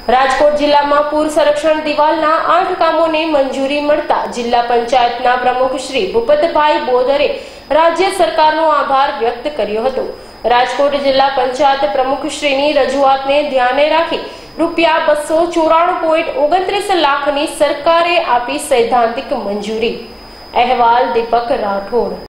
રાજકોટ જિલ્લામાં પૂર સંરક્ષણ દિવાલના 8 કામોને મંજૂરી મળતા જિલ્લા પંચાયતના પ્રમુખ શ્રી ભૂપતભાઈ બોદરે રાજ્ય સરકારનો આભાર વ્યક્ત કર્યો હતો। રાજકોટ જિલ્લા પંચાયત પ્રમુખશ્રીની રજૂઆતને ધ્યાને રાખી ₹294.29 લાખની સરકારે આપી સૈદ્ધાંતિક મંજૂરી। અહેવાલ દીપક રાઠોડ।